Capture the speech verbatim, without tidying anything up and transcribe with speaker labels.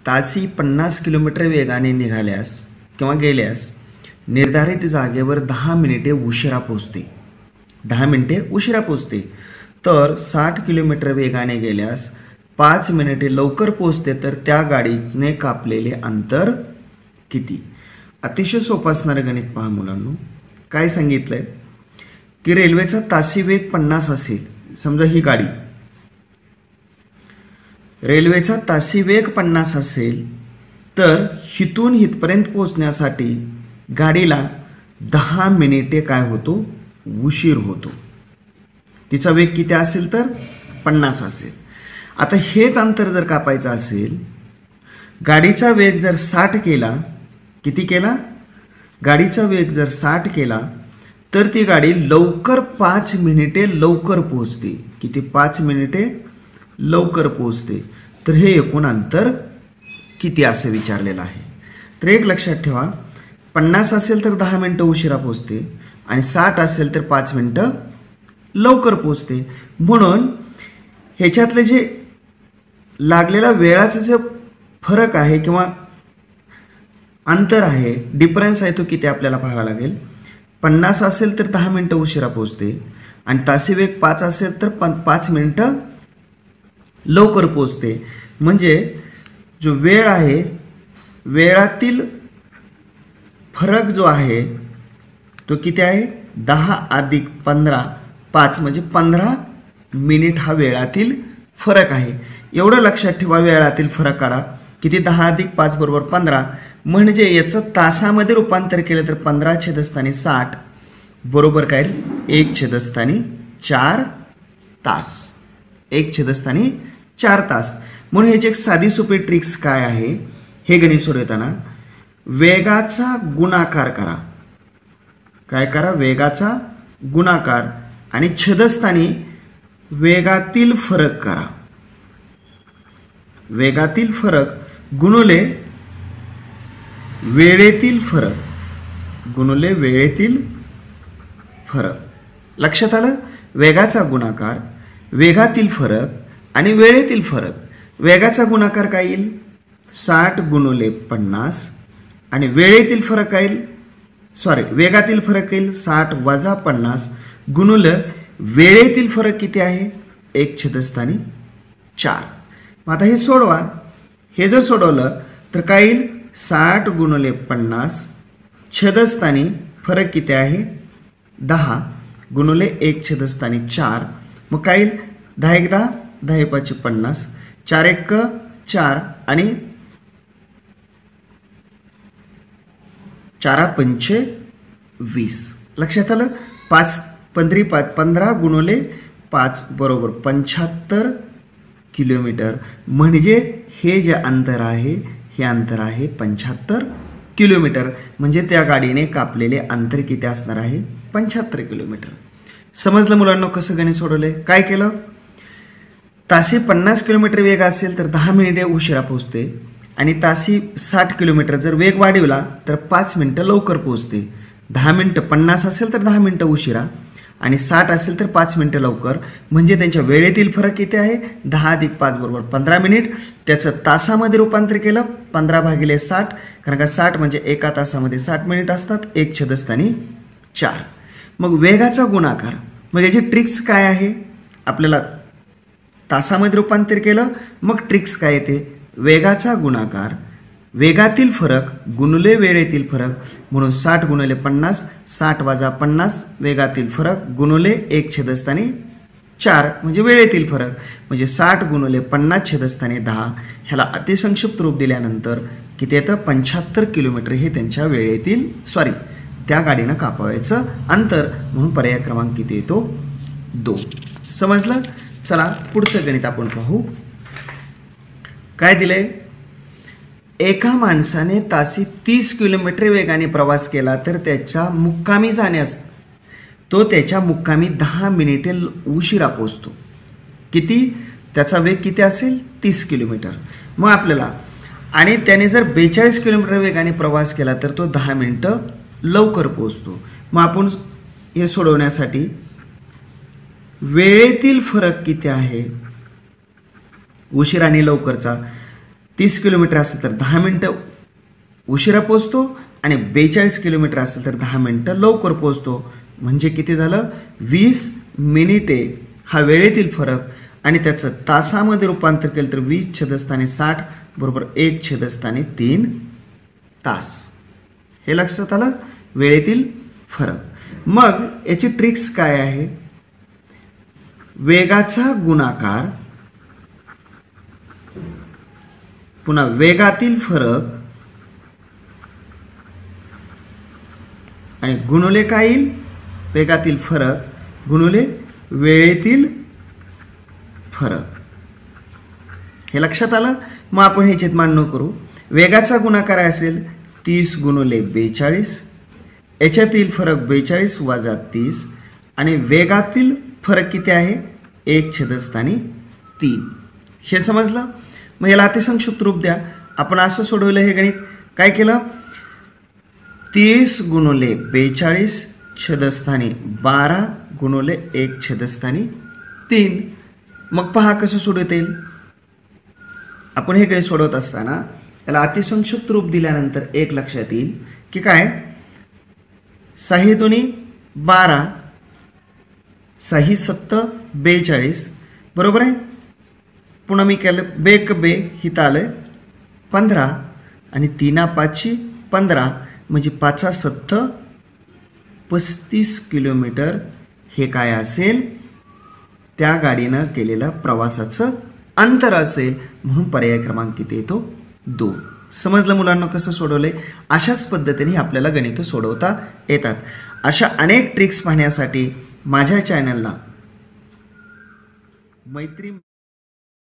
Speaker 1: तासी पन्नास किलोमीटर वेगाने निघाल्यास किंवा गेल्यास निर्धारित जागेवर दहा मिनिटे उशिरा पोहोचते दहा मिनिटे उशिरा पोहोचते तर साठ किलोमीटर वेगाने गेल्यास पाच मिनिटे लवकर पोहोचते तर त्या गाडीने कापलेले अंतर किती? अतिशय सोपं असणारं गणित पहा मुलांनो. काय सांगितलंय की रेल्वेचा तासी वेग पन्नास असेल. समजा ही गाडी रेल्वेचा तासी वेग पन्नास असेल तर हिथून हितपर्यंत पोहोचण्यासाठी गाडीला दहा मिनिटे काय होतो? उशीर होतो. तिचा वेग किती असेल तर पन्नास असेल. आता हेच अंतर जर कापायचं असेल, गाडीचा वेग जर साठ केला, किती केला? गाडीचा वेग जर साठ केला तर ती गाडी लवकर पाच मिनिटे लवकर पोहोचते. किती? पाच मिनिटे लवकर पोहोचते. तर हे एकूण अंतर किती असं विचारलेलं आहे. तर एक लक्षात ठेवा, पन्नास असेल तर दहा मिनटं उशिरा पोहोचते आणि साठ असेल तर पाच मिनटं लवकर पोहोचते. म्हणून ह्याच्यातले जे लागलेला वेळाचा जो फरक आहे किंवा अंतर आहे, डिफरन्स आहे, तो किती आपल्याला पाहावा लागेल. पन्नास असेल तर दहा मिनटं उशिरा पोहोचते आणि तासी वेग पाच असेल तर पाच मिनटं लवकर पोहोचते. म्हणजे जो वेळ आहे, वेळातील फरक जो आहे तो किती आहे? दहा अधिक पंधरा, पाच म्हणजे पंधरा मिनिट हा वेळातील फरक आहे. एवढं लक्षात ठेवा, वेळातील फरक काढा. किती? दहा अधिक पाच बरोबर पंधरा. म्हणजे याचं तासामध्ये रूपांतर केलं तर पंधरा छेदस्थानी साठ बरोबर काय? एक छेदस्थानी चार तास. एक छेदस्थानी चार तास. म्हणून ह्याची एक साधी सोपी ट्रिक्स काय आहे, हे गणित सोडवताना वेगाचा गुणाकार करा. काय करा? वेगाचा गुणाकार आणि छेदस्थानी वेगातील फरक करा. वेगातील फरक गुणुले वेळेतील फरक गुणुले वेळेतील फरक. लक्षात आलं? वेगाचा गुणाकार, वेगातील फरक आणि वेळेतील फरक. वेगाचा गुणाकार काय येईल? साठ गुणुले पन्नास आणि वेळेतील फरक काय येईल? सॉरी वेगातील फरक येईल साठ वजा पन्नास गुणुले वेळेतील फरक किती आहे? एक छेदस्थानी चार. मग आता हे सोडवा. हे जर सोडवलं तर काय येईल? साठ गुणुले पन्नास छेदस्थानी फरक किती आहे? दहा गुणुले एक छेदस्थानी चार. मग काय येईल? दहा एक दहा, दहा एक पाच पन्नास, चार एक चार आणि चारा पंचे वीस. लक्षात आलं? पाच पंधरी पाच पंधरा गुणुले पाच बरोबर पंच्याहत्तर किलोमीटर. म्हणजे हे जे अंतर आहे हे अंतर आहे पंच्याहत्तर किलोमीटर. म्हणजे त्या गाडीने कापलेले अंतर किती असणार आहे? पंच्याहत्तर किलोमीटर. समजलं मुलांना कसं गणित सोडवलंय? काय केलं? तासी पन्नास किलोमीटर वेग असेल तर दहा मिनिटे उशिरा पोहोचते आणि तासी साठ किलोमीटर जर वेग वाढवला तर पाच मिनटं लवकर पोहोचते. दहा मिनटं पन्नास असेल तर दहा मिनटं उशिरा आणि साठ असेल तर पाच मिनटं लवकर. म्हणजे त्यांच्या वेळेतील फरक किती आहे? दहा अधिक पाच बरोबर पंधरा मिनिट. त्याचं तासामध्ये रूपांतर केलं पंधरा भागिले साठ, कारण का साठ म्हणजे एका तासामध्ये साठ मिनिट असतात. एक छेदस्थानी चार. मग वेगाचा गुणाकार, मग याची ट्रिक्स काय आहे? आपल्याला तासामध्ये रूपांतर केलं, मग ट्रिक्स काय येते? वेगाचा गुणाकार वेगातील फरक गुणुले वेळेतील फरक. म्हणून साठ गुणुले पन्नास, साठ वजा पन्नास वेगातील फरक गुणुले एक छेदस्थानी चार म्हणजे वेळेतील फरक. म्हणजे साठ गुणुले पन्नास छेदस्थानी दहा. ह्याला अतिसंक्षिप्त रूप दिल्यानंतर किती येतं? पंच्याहत्तर किलोमीटर हे त्यांच्या वेळेतील सॉरी त्या गाडीनं कापावायचं अंतर. म्हणून पर्याय क्रमांक किती येतो? दोन. समजलं? चला पुढचं गणित आपण पाहू. काय दिलंय? एका माणसाने तासी तीस किलोमीटर वेगाने प्रवास केला तर त्याच्या मुक्कामी जाण्यास तो त्याच्या मुक्कामी दहा मिनिटे उशिरा पोहोचतो. किती? त्याचा वेग किती असेल? तीस किलोमीटर. मग आपल्याला आणि त्याने जर बेचाळीस किलोमीटर वेगाने प्रवास केला तर तो दहा मिनिटं लवकर पोहोचतो. मग आपण हे सोडवण्यासाठी वेळेतील फरक किती आहे उशीर आणि लवकरचा तीस किलोमीटर असेल तर दहा मिनटं उशिरा पोचतो आणि बेचाळीस किलोमीटर असेल तर दहा मिनटं लवकर पोचतो. म्हणजे किती झालं? वीस मिनिटे हा वेळेतील फरक आणि त्याचं तासामध्ये रूपांतर केलं तर वीस छेदस्थानी साठ बरोबर एक छेदस्थानी तीन तास. हे लक्षात आलं? वेळेतील फरक. मग याची ट्रिक्स काय आहे? वेगाचा गुणाकार पुन्हा वेगातील फरक आणि गुणुले काय येईल? वेगातील फरक गुणुले वेळेतील फरक. हे लक्षात आलं? मग आपण ह्याच्यात मांडणी करू. वेगाचा गुणाकार असेल तीस गुणुले बेचाळीस, याच्यातील फरक बेचाळीस वजा तीस आणि वेगातील फरक किती आहे? एक छेदस्थानी तीन. हे समजलं? मग याला अतिसंक्षिप्त रूप द्या. आपण असं सोडवलं हे गणित. काय केलं? तीस गुणुले बेचाळीस छेदस्थानी बारा गुणुले एक छेदस्थानी तीन. मग पहा कसं सोडवता येईल. आपण हे गणित सोडवत असताना याला अतिसंक्षिप्त रूप दिल्यानंतर एक लक्षात येईल की काय? सहा दोन्ही बारा, सहा सत्त बेचाळीस बरोबर आहे. पुन्हा मी केलं बेक बे हिथं आलं पंधरा आणि तीना पाचशे पंधरा म्हणजे पाचा सत्त पस्तीस किलोमीटर हे काय असेल? त्या गाडीनं केलेलं प्रवासाचं अंतर असेल. म्हणून पर्याय क्रमांक किती येतो? दोन. समजलं मुलांना कसं सोडवलंय? अशाच पद्धतीने आपल्याला गणित सोडवता येतात. अशा अनेक ट्रिक्स पाहण्यासाठी माझ्या चॅनलला मैत्री